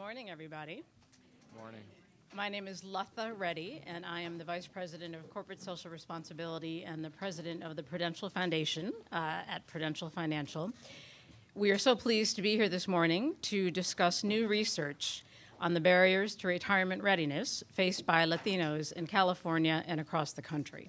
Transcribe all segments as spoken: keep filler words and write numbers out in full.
Morning, everybody. Morning. My name is Latha Reddy, and I am the Vice President of Corporate Social Responsibility and the President of the Prudential Foundation uh, at Prudential Financial. We are so pleased to be here this morning to discuss new research on the barriers to retirement readiness faced by Latinos in California and across the country.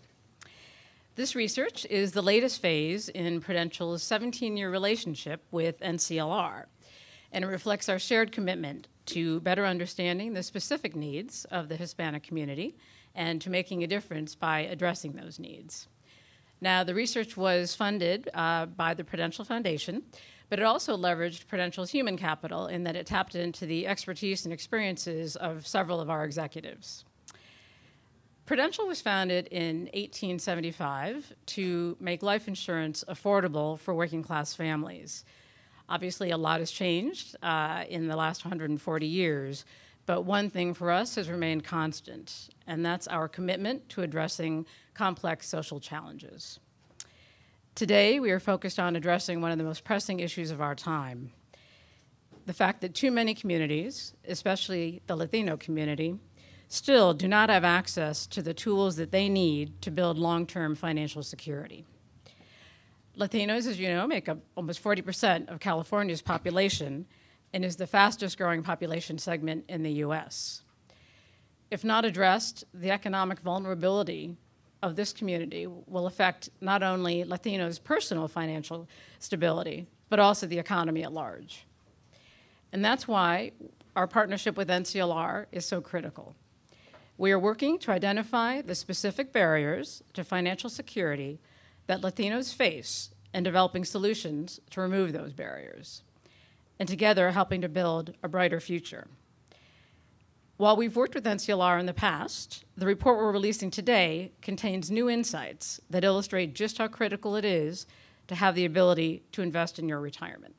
This research is the latest phase in Prudential's seventeen-year relationship with N C L R, and it reflects our shared commitment to better understanding the specific needs of the Hispanic community and to making a difference by addressing those needs. Now, the research was funded uh, by the Prudential Foundation, but it also leveraged Prudential's human capital in that it tapped into the expertise and experiences of several of our executives. Prudential was founded in eighteen seventy-five to make life insurance affordable for working-class families. Obviously, a lot has changed uh, in the last one hundred forty years, but one thing for us has remained constant, and that's our commitment to addressing complex social challenges. Today, we are focused on addressing one of the most pressing issues of our time: the fact that too many communities, especially the Latino community, still do not have access to the tools that they need to build long-term financial security. Latinos, as you know, make up almost forty percent of California's population and is the fastest growing population segment in the U S. If not addressed, the economic vulnerability of this community will affect not only Latinos' personal financial stability, but also the economy at large. And that's why our partnership with N C L R is so critical. We are working to identify the specific barriers to financial security that Latinos face and developing solutions to remove those barriers, and together helping to build a brighter future. While we've worked with N C L R in the past, the report we're releasing today contains new insights that illustrate just how critical it is to have the ability to invest in your retirement.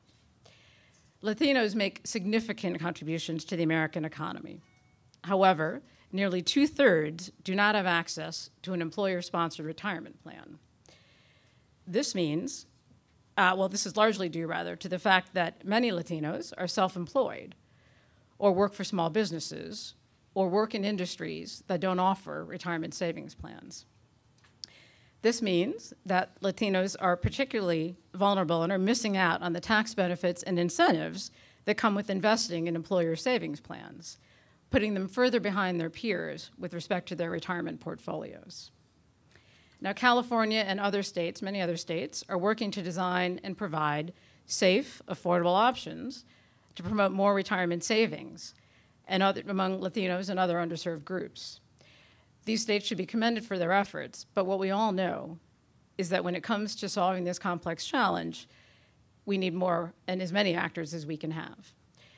Latinos make significant contributions to the American economy. However, nearly two-thirds do not have access to an employer-sponsored retirement plan. This means, uh, well, this is largely due, rather, to the fact that many Latinos are self-employed or work for small businesses or work in industries that don't offer retirement savings plans. This means that Latinos are particularly vulnerable and are missing out on the tax benefits and incentives that come with investing in employer savings plans, putting them further behind their peers with respect to their retirement portfolios. Now, California and other states, many other states, are working to design and provide safe, affordable options to promote more retirement savings and other, among Latinos and other underserved groups. These states should be commended for their efforts, but what we all know is that when it comes to solving this complex challenge, we need more and as many actors as we can have.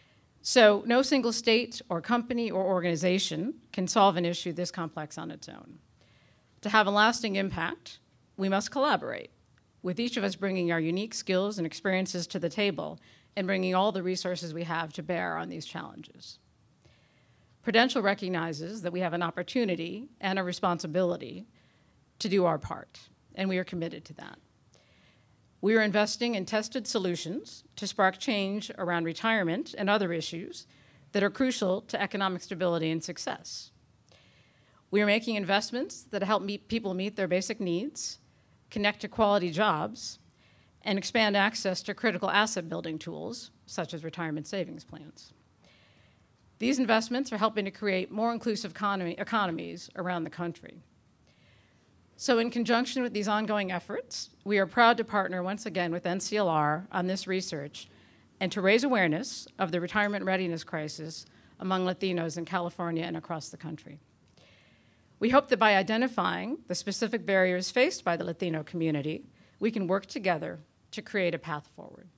So no single state or company or organization can solve an issue this complex on its own. To have a lasting impact, we must collaborate, with each of us bringing our unique skills and experiences to the table and bringing all the resources we have to bear on these challenges. Prudential recognizes that we have an opportunity and a responsibility to do our part, and we are committed to that. We are investing in tested solutions to spark change around retirement and other issues that are crucial to economic stability and success. We are making investments that help meet people meet their basic needs, connect to quality jobs, and expand access to critical asset building tools, such as retirement savings plans. These investments are helping to create more inclusive economy, economies around the country. So in conjunction with these ongoing efforts, we are proud to partner once again with N C L R on this research and to raise awareness of the retirement readiness crisis among Latinos in California and across the country. We hope that by identifying the specific barriers faced by the Latino community, we can work together to create a path forward.